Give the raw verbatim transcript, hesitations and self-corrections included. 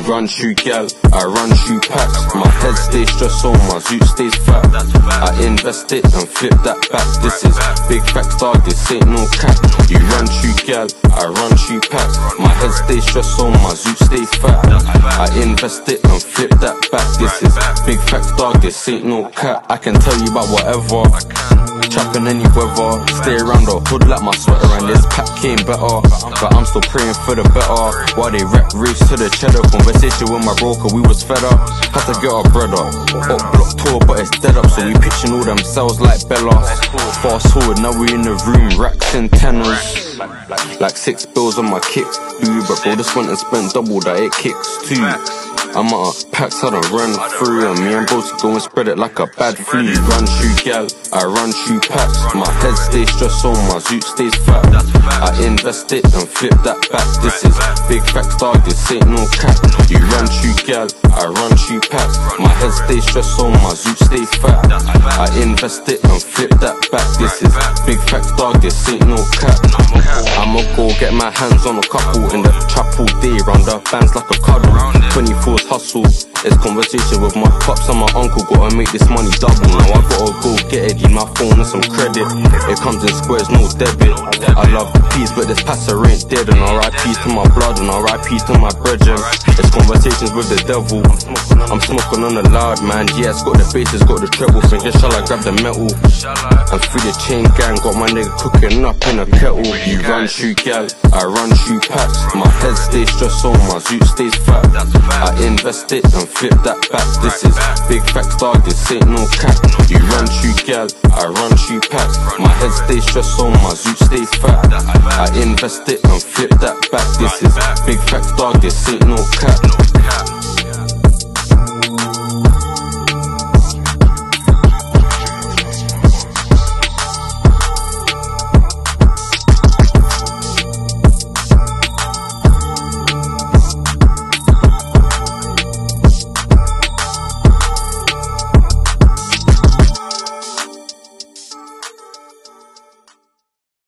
run through gal, I run through packs. My head stays stressed so my zoot stays fat. I invest it and flip that back. This is big facts, dog, this ain't no cap. You run through gal, I run through packs. My head stays stressed so my zoot stays fat. I invest it and flip that back. This is big facts, dog, this ain't no cap. I can tell you about whatever, trapping any weather. Stay around the hood like my sweater, and this pack came better. But I'm still praying for the better. While they rap race to the cheddar. Conversation with my broker, we was fed up. Had to get our bread up. Up block tour, but it's dead up. So we pitching all them cells like Bella. Fast forward, now we in the room, racks and tenors. Like six bills on my kicks. Ooh, but bro, this went and spent double that, it kicks too. I'm out of packs, I done run through, and me and bros go and spread it like a bad flu. Run through gal, I run through packs. My head stays stressed so my zoot stays fat. I invest it and flip that back. This is big facts, dog, this ain't no cap. You run through gal, I run through packs. My head stays stressed so my zoot stays fat. I invest it and flip that back. This is big facts, dog, this ain't no cap. I'ma go get my hands on a couple in the trap all day, round the bands like a cuddle. twenty-four's hustle, it's conversation with my pops and my uncle. Gotta make this money double. Now I gotta go get it, need my phone and some credit. It comes in squares, no debit. I love peace, but this passer ain't dead. And R I P's to my blood and R I P's to my brethren. It's conversations with the devil. I'm smoking on the loud, man. Yeah, it's got the bass, it's got the treble. Thinking, shall I grab the metal? I'm through the chain gang, got my nigga cooking up in a kettle. You run through gal, I run through packs. My head stays stressed so my zoot stays fat. I invest it and flip that back. This is big facts, dog, this ain't no cap. You run through gal, I run through packs. My head stays stressed so my zoot stays fat. I invest it and flip that back. This is big facts, dog, this ain't no cap.